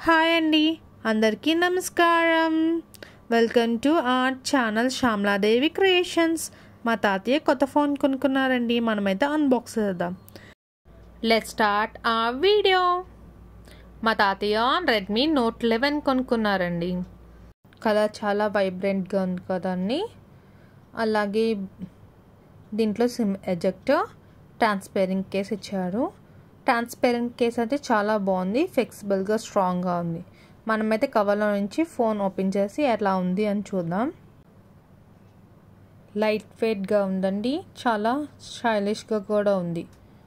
Hi అండి, అందరికీ నమస్కారం. Welcome to our channel Shyamaladevi creations. మా తాతయ్య కొత్త ఫోన్ కొనుక్కున్నారండి. మనమైతే అన్బాక్స్ చేద్దాం. లెట్స్ స్టార్ట్ ఆ వీడియో. మా తాతయ్య రెడ్మీ నోట్ 11 కొనుక్కున్నారండి. కలర్ చాలా వైబ్రెంట్గా ఉంది కదండి. అలాగే దీంట్లో సిమ్ ఎజెక్టర్, ట్రాన్స్పరెంట్ కేస్ ఇచ్చారు. ట్రాన్స్పరెంట్ కేస్ అయితే చాలా బాగుంది, ఫ్లెక్సిబుల్గా స్ట్రాంగ్గా ఉంది. మనమైతే కవర్లో నుంచి ఫోన్ ఓపెన్ చేసి ఎట్లా ఉంది అని చూద్దాం. లైట్ వెయిట్గా ఉందండి, చాలా స్టైలిష్గా కూడా ఉంది.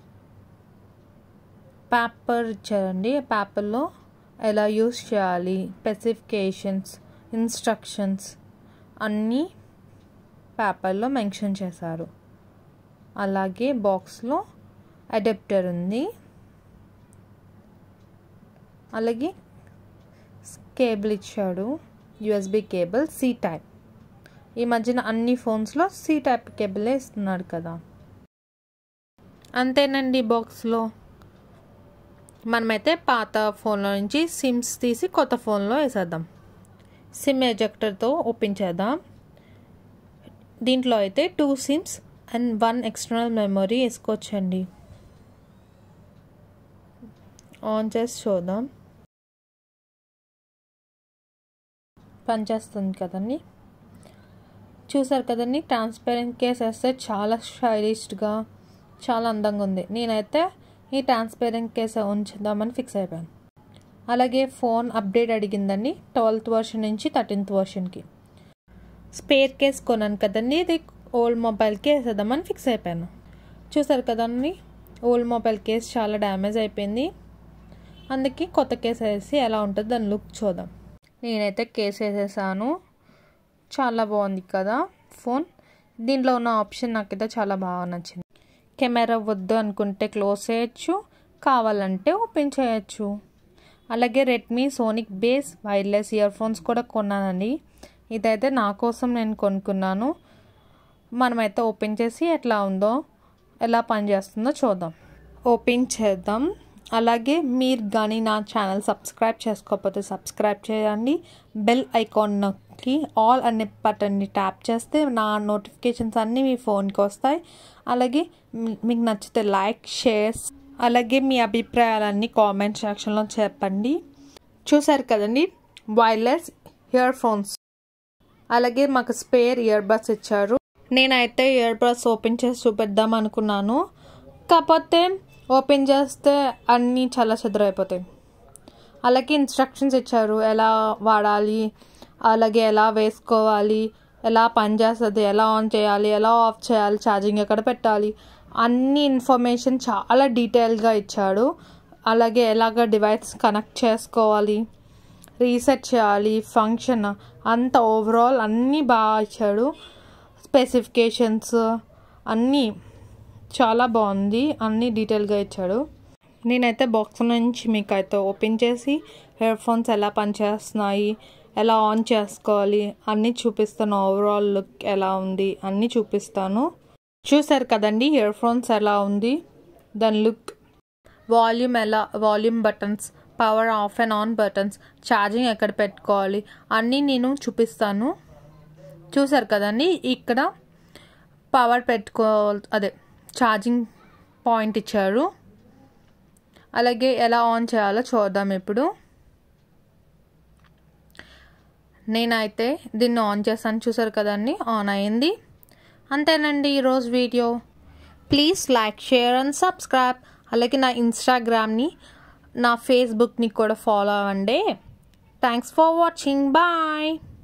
పేపర్ ఇచ్చారండి. పేపర్లో ఎలా యూస్ చేయాలి, స్పెసిఫికేషన్స్, ఇన్స్ట్రక్షన్స్ అన్నీ పేపర్లో మెన్షన్ చేశారు. అలాగే బాక్స్లో అడాప్టర్ ఉంది. అలాగే కేబుల్ ఇచ్చాడు, యూఎస్బి కేబుల్, సి టైప్. ఈ మధ్యన అన్ని ఫోన్స్లో సి టైప్ కేబులే ఇస్తున్నాడు కదా. అంతేనండి. బాక్స్లో మనమైతే పాత ఫోన్లో నుంచి సిమ్స్ తీసి కొత్త ఫోన్లో వేసేద్దాం. సిమ్ ఎజెక్టర్తో ఓపెన్ చేద్దాం. దీంట్లో అయితే 2 సిమ్స్ అండ్ 1 ఎక్స్టర్నల్ మెమరీ వేసుకోవచ్చండి. ఆన్ చేసి చూద్దాం. పనిచేస్తుంది కదండి. చూసారు కదండి, ట్రాన్స్పరెంట్ కేస్ వేస్తే చాలా స్టైలిష్గా చాలా అందంగా ఉంది. నేనైతే ఈ ట్రాన్స్పరెంట్ కేస్ ఉంచుదామని ఫిక్స్ అయిపోయాను. అలాగే ఫోన్ అప్డేట్ అడిగిందండి, 12th వర్షన్ నుంచి 13th వర్షన్కి. స్పేర్ కేస్ కొన్నాను కదండి, ఇది ఓల్డ్ మొబైల్కి వేసేద్దామని ఫిక్స్ అయిపోయాను. చూసారు కదండి, ఓల్డ్ మొబైల్ కేస్ చాలా డ్యామేజ్ అయిపోయింది. అందుకే కొత్త కేస్ వేసి ఎలా ఉంటుంది దాని లుక్ చూద్దాం. నేనైతే కేస్ వేసేసాను. చాలా బాగుంది కదా ఫోన్. దీంట్లో ఉన్న ఆప్షన్ నాకైతే చాలా బాగా నచ్చింది. కెమెరా వద్దు అనుకుంటే క్లోజ్ చేయొచ్చు, కావాలంటే ఓపెన్ చేయొచ్చు. అలాగే Redmi sonic bass wireless ear phones కూడా కొన్నానండి. ఇదైతే నా కోసం నేను కొనుక్కున్నాను. మనమైతే ఓపెన్ చేసి ఎట్లా ఉందో, ఎలా పనిచేస్తుందో చూద్దాం. ఓపెన్ చేద్దాం. అలాగే మీరు కానీ నా ఛానల్ సబ్స్క్రైబ్ చేసుకోకపోతే సబ్స్క్రైబ్ చేయండి. బెల్ ఐకాన్కి ఆల్ అనే బటన్ని ట్యాప్ చేస్తే నా నోటిఫికేషన్స్ అన్నీ మీ ఫోన్కి వస్తాయి. అలాగే మీకు నచ్చితే లైక్, షేర్స్, అలాగే మీ అభిప్రాయాలన్నీ కామెంట్ సెక్షన్లో చెప్పండి. చూసారు కదండి, వైర్లెస్ ఇయర్ ఫోన్స్. అలాగే మాకు స్పేర్ ఇయర్ బడ్స్ ఇచ్చారు. నేనైతే ఇయర్ బడ్స్ ఓపెన్ చేసి చూపిద్దాం అనుకున్నాను, కాకపోతే ఓపెన్ చేస్తే అన్నీ చాలా చెదరైపోతాయి. అలాగే ఇన్స్ట్రక్షన్స్ ఇచ్చారు, ఎలా వాడాలి, అలాగే ఎలా వేసుకోవాలి, ఎలా పనిచేస్తుంది, ఎలా ఆన్ చేయాలి, ఎలా ఆఫ్ చేయాలి, ఛార్జింగ్ ఎక్కడ పెట్టాలి, అన్ని ఇన్ఫర్మేషన్ చాలా డీటెయిల్గా ఇచ్చాడు. అలాగే ఎలాగ డివైస్ కనెక్ట్ చేసుకోవాలి, రీసెట్ చేయాలి, ఫంక్షన్ అంత ఓవరాల్ అన్నీ బాగా ఇచ్చాడు. స్పెసిఫికేషన్స్ అన్నీ చాలా బాగుంది, అన్నీ డీటెయిల్గా ఇచ్చాడు. నేనైతే బాక్స్ నుంచి మీకు అయితే ఓపెన్ చేసి ఇయర్ ఫోన్స్ ఎలా పనిచేస్తున్నాయి, ఎలా ఆన్ చేసుకోవాలి అన్నీ చూపిస్తాను. ఓవరాల్ లుక్ ఎలా ఉంది అన్నీ చూపిస్తాను. చూసారు కదండి ఇయర్ ఫోన్స్ ఎలా ఉంది, దాని look, volume buttons, power off and on buttons, charging ఎక్కడ పెట్టుకోవాలి అన్నీ నేను చూపిస్తాను. చూసారు కదండి, ఇక్కడ పవర్ అదే ఛార్జింగ్ పాయింట్ ఇచ్చారు. అలాగే ఎలా ఆన్ చేయాలో చూద్దాం ఇప్పుడు. నేనైతే దీన్ని ఆన్ చేస్తాను. చూసారు కదండి, ఆన్ అయింది. అంతేనండి ఈరోజు వీడియో. Please like, share and subscribe. అలాగే నా ఇన్స్టాగ్రామ్ని, నా ఫేస్బుక్ని కూడా ఫాలో అవ్వండి. Thanks for watching. బాయ్.